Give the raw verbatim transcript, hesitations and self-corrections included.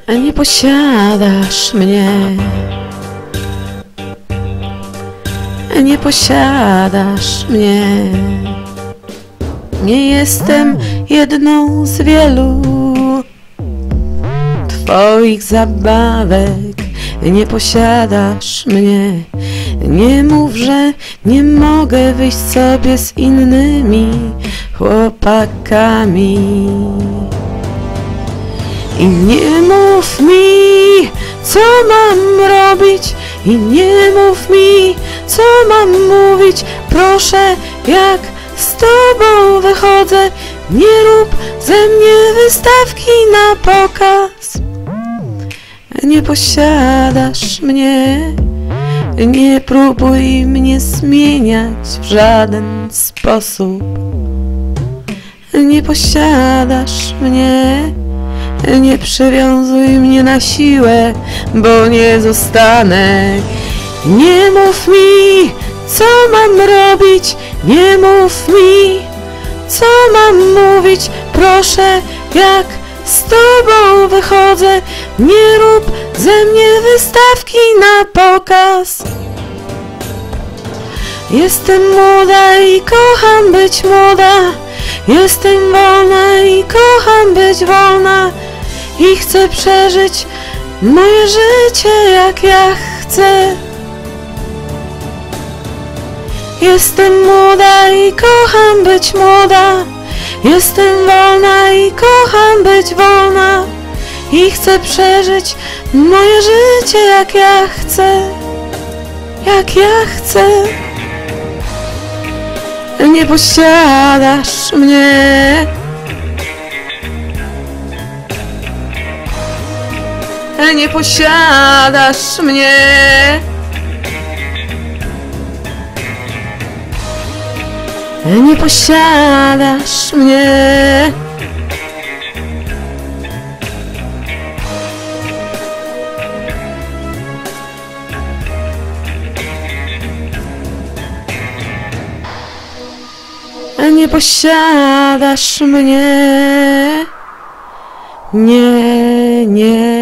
Nie posiadasz mnie, nie posiadasz mnie. Nie jestem jedną z wielu twoich zabawek. Nie posiadasz mnie. Nie mów, że nie mogę wyjść sobie z innymi chłopakami. I nie mów mi, co mam robić, i nie mów mi, co mam mówić. Proszę, jak z tobą wychodzę, nie rób ze mnie wystawki na pokaz. Nie posiadasz mnie, nie próbuj mnie zmieniać w żaden sposób. Nie posiadasz mnie, nie przywiązuj mnie na siłę, bo nie zostanę. Nie mów mi, co mam robić, nie mów mi, co mam mówić. Proszę, jak z tobą wychodzę, nie rób ze mnie wystawki na pokaz. Jestem młoda i kocham być młoda. Jestem wolna i kocham być wolna. I chcę przeżyć moje życie jak ja chcę. Jestem młoda i kocham być młoda. Jestem wolna i kocham być wolna. I chcę przeżyć moje życie jak ja chcę. Jak ja chcę. Nie posiadasz mnie. Nie posiadasz mnie. Nie posiadasz mnie. Nie posiadasz mnie. Nie, nie.